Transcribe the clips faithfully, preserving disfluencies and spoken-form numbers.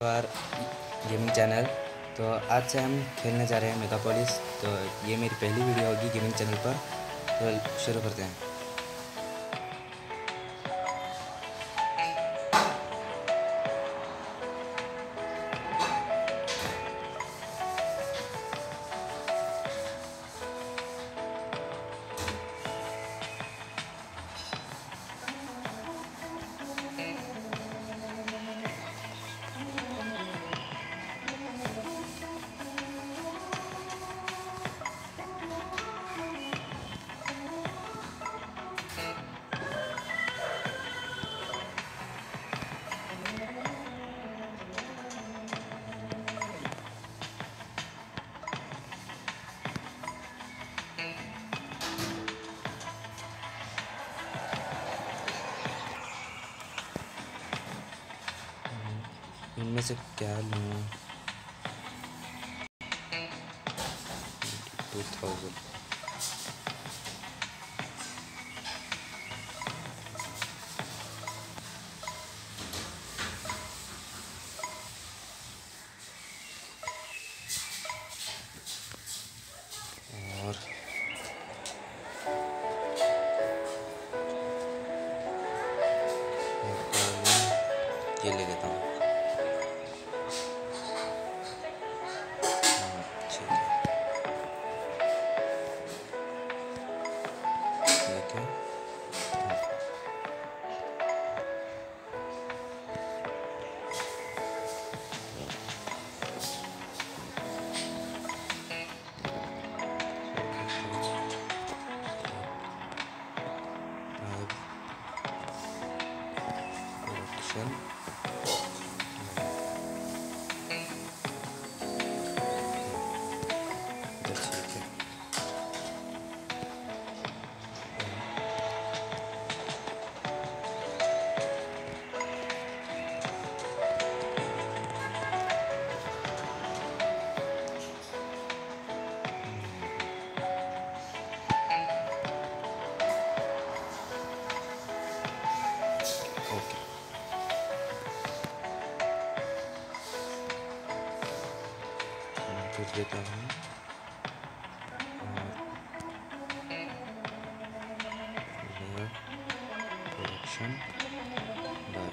बार gaming channel. तो आज से हम खेलने जा रहे हैं मेगा पोलिस। तो ये मेरी पहली वीडियो होगी गेमिंग चैनल पर। तो शुरू करते हैं। इनमें से क्या लूँ? टू थाउजेंड और ये ले लेता हूँ। फिर देता हूँ प्रोडक्शन बाय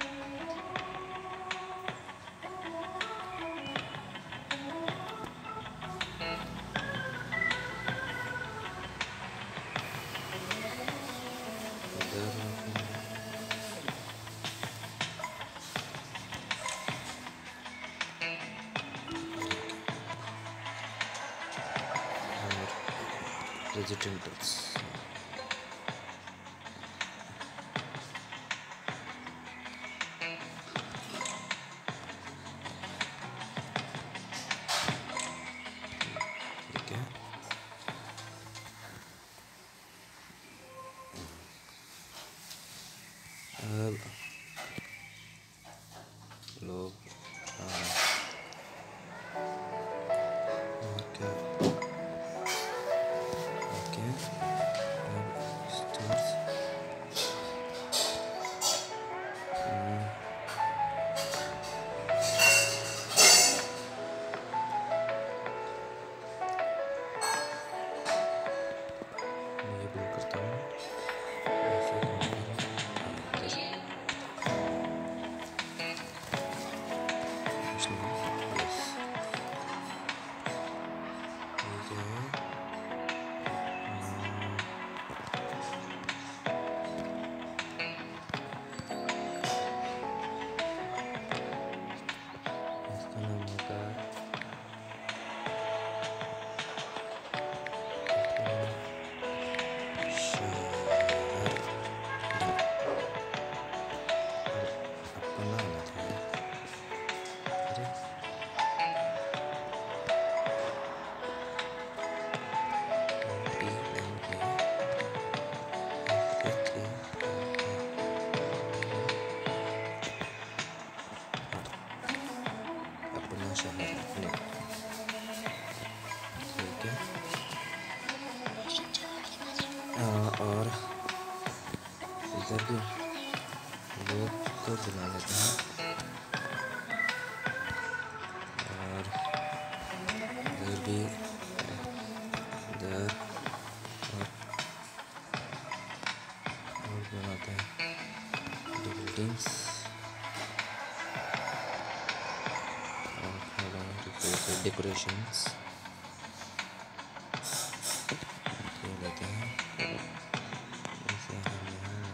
रेजिडेंटल्स। ठीक है, अब लोग और इधर भी लोग को बुला लेते हैं। बनाते हैं बिल्डिंग्स और डेकोरेशंस लेते हैं। जैसे हम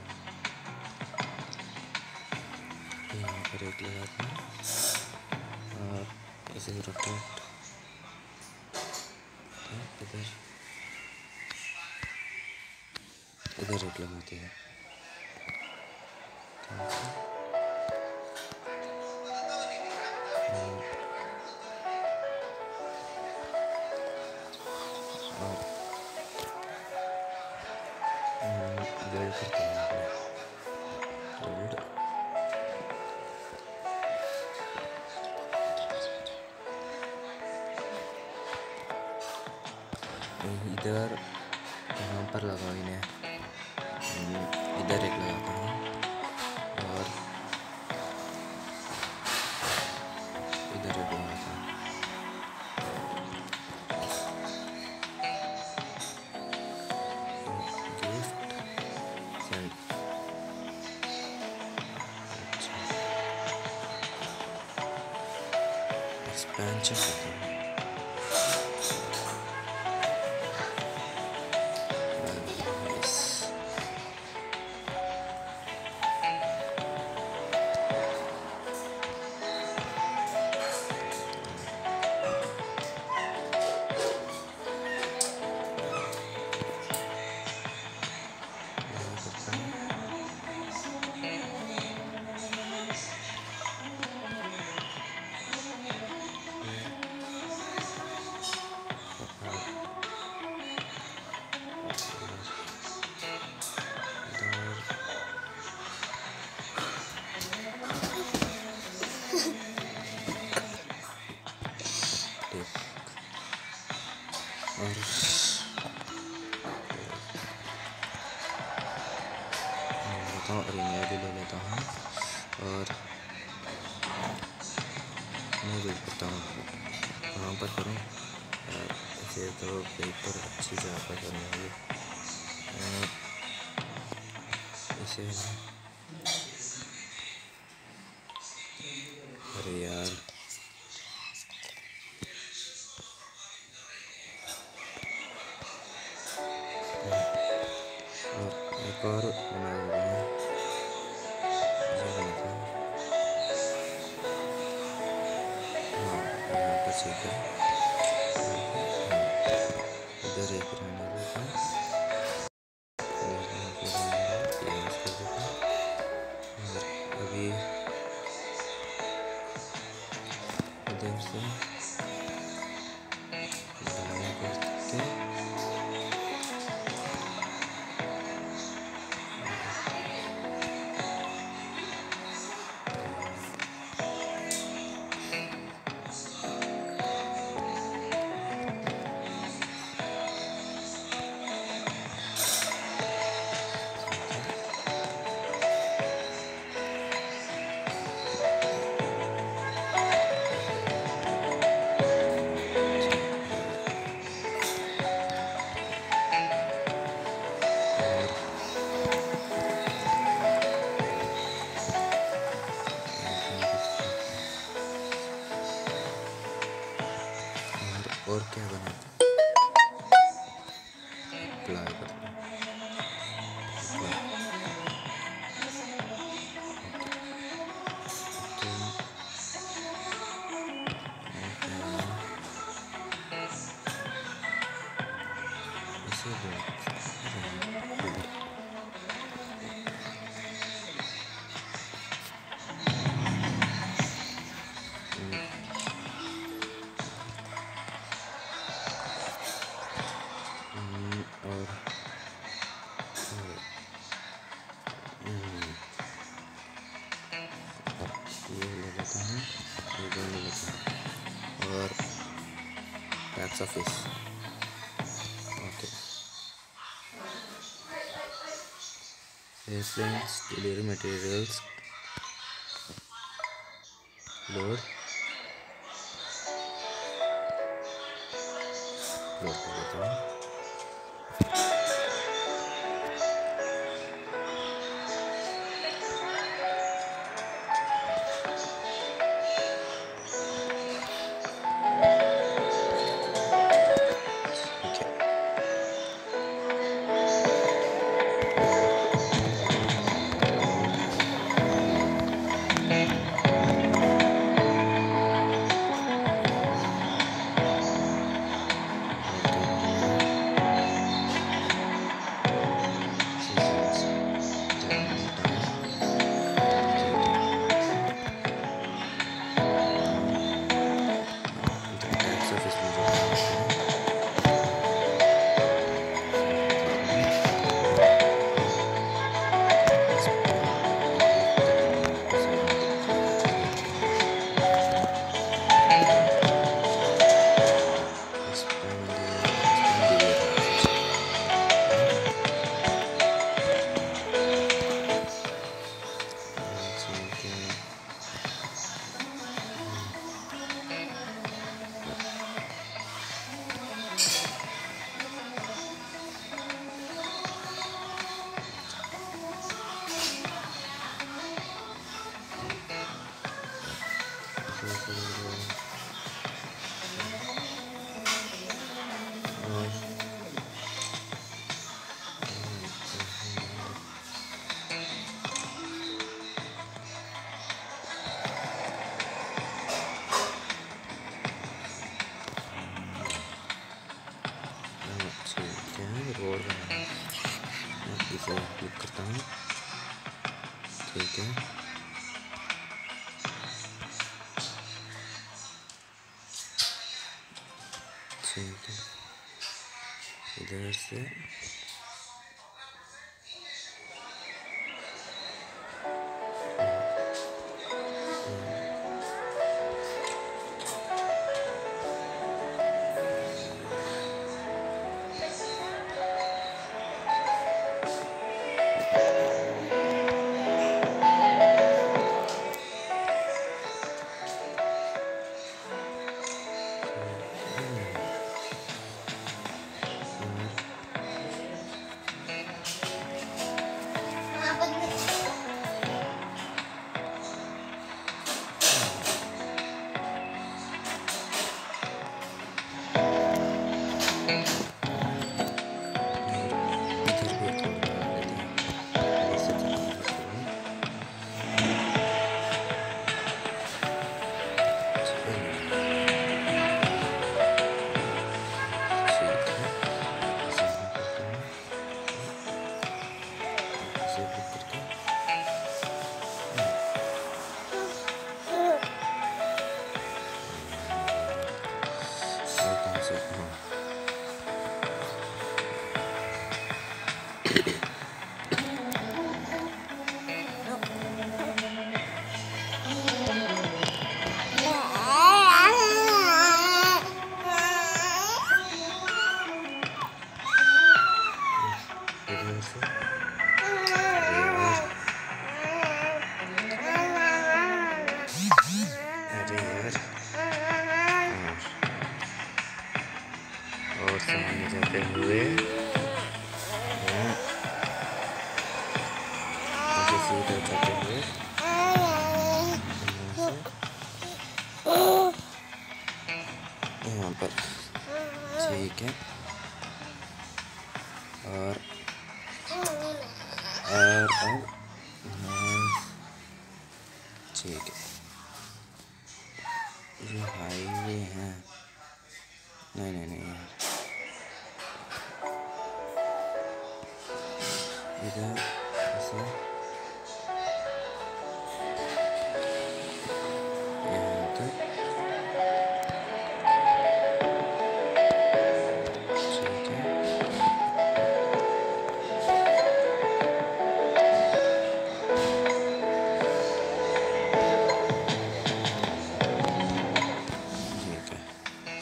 यहाँ यहाँ पर एक लगाते हैं और इसे रोटेट इधर इधर एक लगाते हैं। इधर करते हैं इधर यहाँ पर लगाओ इन्हें। इधर एक लगाता हूँ और इधर एक लगाता हूँ। गिफ्ट सेंड एक्सपेंशन करता हूँ। और लेता हूँ और मैं भी ले लेता हूँ और मैं भी करता हूँ वहाँ पर करूँ। इसे तो पेपर अच्छी जगह पर करनी होगी। इसे अरे यार एक और बना हुआ है। हाँ यहाँ पर ठीक है। इधर एक रहने देता हूँ। अभी इधर से डाउन करके और क्या बनाते हैं अप्लाई करते हैं। इसे और ये ले लेता हूँ, ये दो ले लेता हूँ और tax office. Okay airplanes delivery materials load load कर देता हूँ। लॉक करता हूँ। ठीक है, ठीक है, इधर से और सामने जाते हुए सीधे जाते हुए यहाँ पर। ठीक है, और और अब ठीक है, ये हाईवे है। नहीं नहीं नहीं इधर ऐसे यहाँ तक। ठीक है, ठीक है,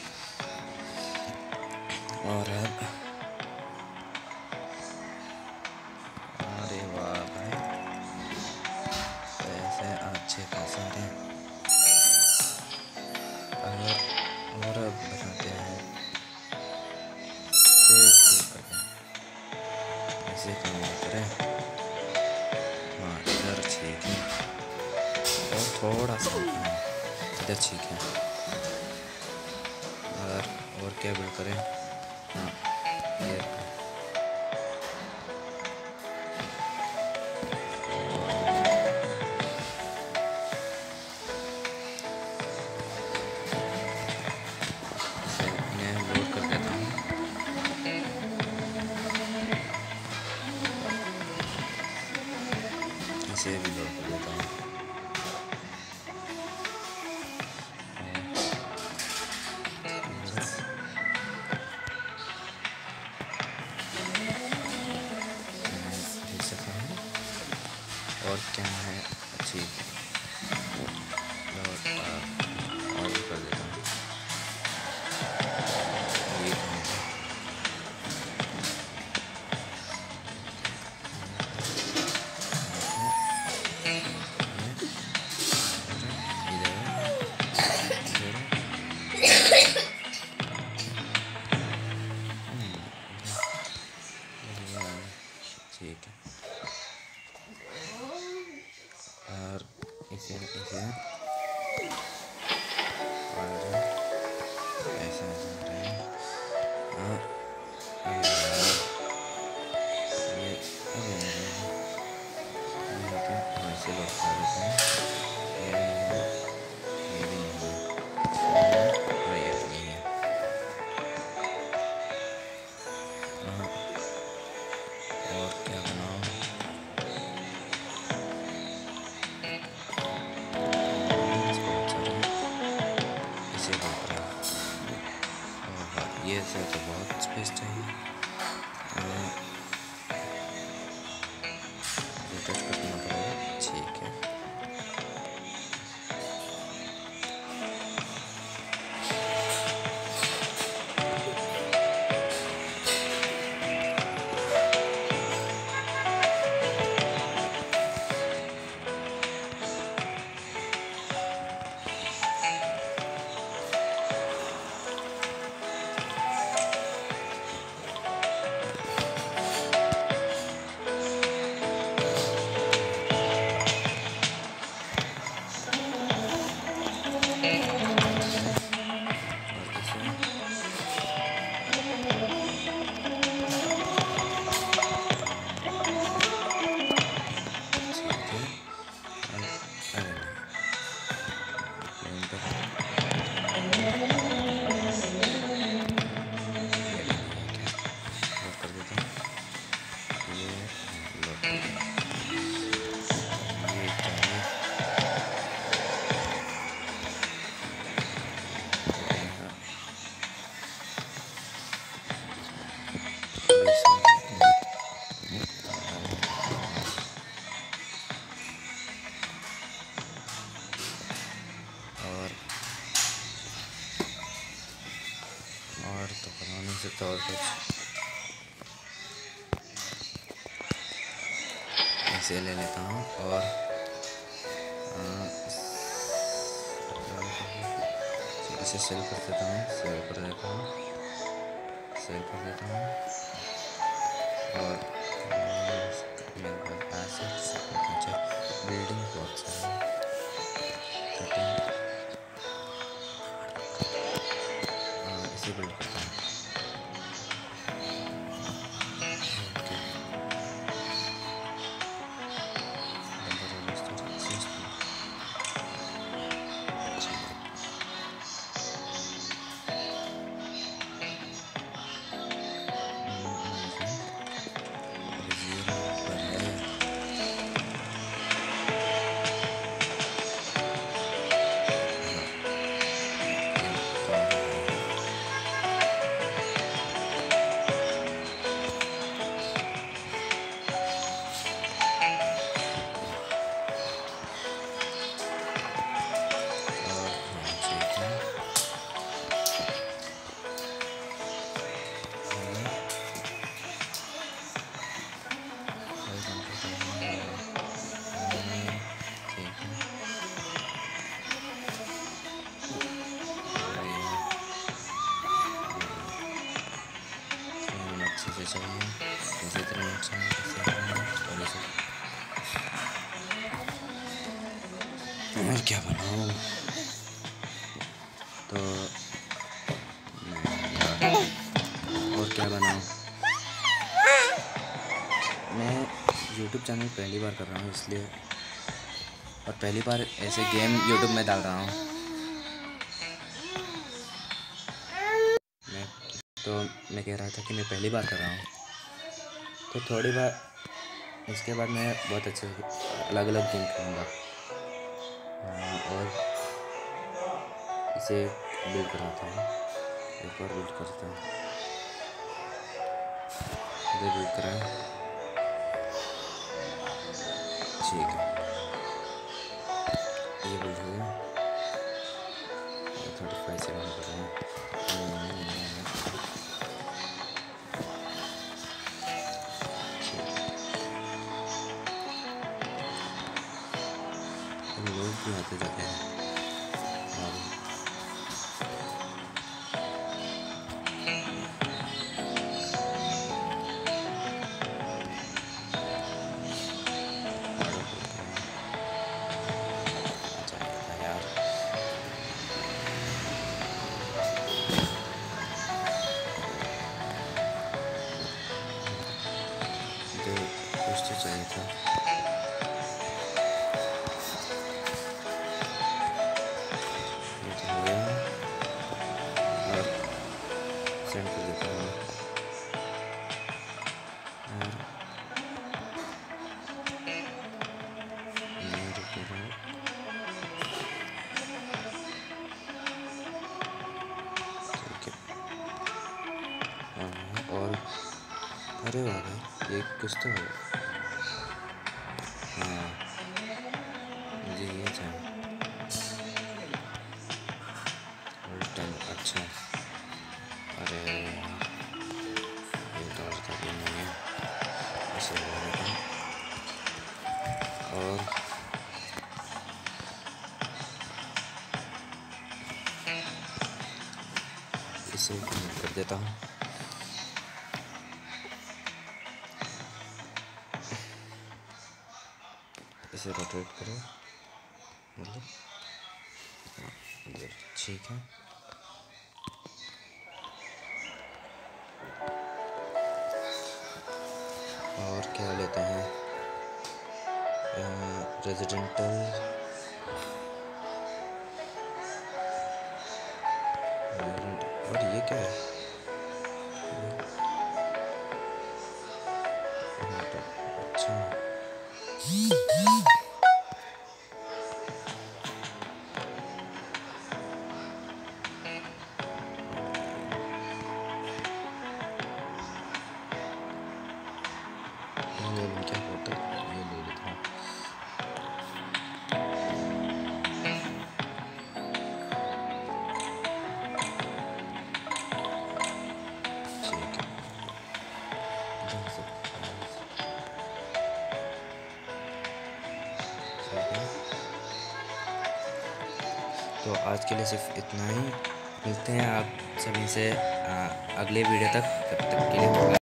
और अब अरे वाह भाई, पैसे अच्छे खासे हैं। और अब बताते हैं ऐसे काम करें। हाँ इधर ठीक है, और थोड़ा सा इधर ठीक है। और और क्या बिल्ड करें? हाँ ये इसे भी लोड कर देता हूँ। देख सकते हैं और क्या है, अच्छी और और भी कर देता हूँ। ये ठीक है, और इसे इसे और ऐसा जा रहा है। हाँ ये ऐसे लोग खा देते हैं। ये ये भी नहीं है, और ये भी नहीं है। हाँ और क्या बनाओ? टच करना पड़ेगा। ठीक है, और और तो बना नहीं सकता और कुछ। इसे ले लेता हूँ और इसे सेल कर देता हूँ सेल कर देता हूँ सेल कर देता हूँ और मेरे पास एसेट्स मुझे बिल्डिंग बहुत सारी इसे बिल्ड करता हूँ। चाहिए इसी तरह नुकसान और क्या बनाऊँ तो और क्या बनाऊँ। मैं यूट्यूब चैनल पहली बार कर रहा हूँ इसलिए और पहली बार ऐसे गेम यूट्यूब में डाल रहा हूँ। मैं तो मैं कह रहा था कि मैं पहली बार कर रहा हूँ तो थोड़ी बार इसके बाद मैं बहुत अच्छे अलग अलग गेम खेलूँगा और इसे बिल्ड कराता हूँ। एक और बिल्ड करता हूँ, इसे बिल्ड कराएं। ठीक है, ये बिल्ड हो गया। थर्टी फाइव से बंद कर रहे हैं। लोग भी आते जाते हैं कुछ तो चाहिए था। ये तो हो गया और सेंड कर देता हूँ और मैं रुक रहा हूँ। ठीक है और अरे वाह भाई ये कुछ तो है। मुझे ये चाहिए। टेन, अच्छा, अरे ये कलर का भी नहीं है, इसे ले लेता हूँ और इसे कनेक्ट कर देता हूँ। इसे रोटेट करो, मतलब ठीक है। और क्या लेते हैं, रेजिडेंटल, और ये क्या है, अच्छा ये क्या होता है, ये ले लेता हूँ। ठीक है, तो आज के लिए सिर्फ इतना ही। मिलते हैं आप सभी से अगले वीडियो तक, तब तक के लिए।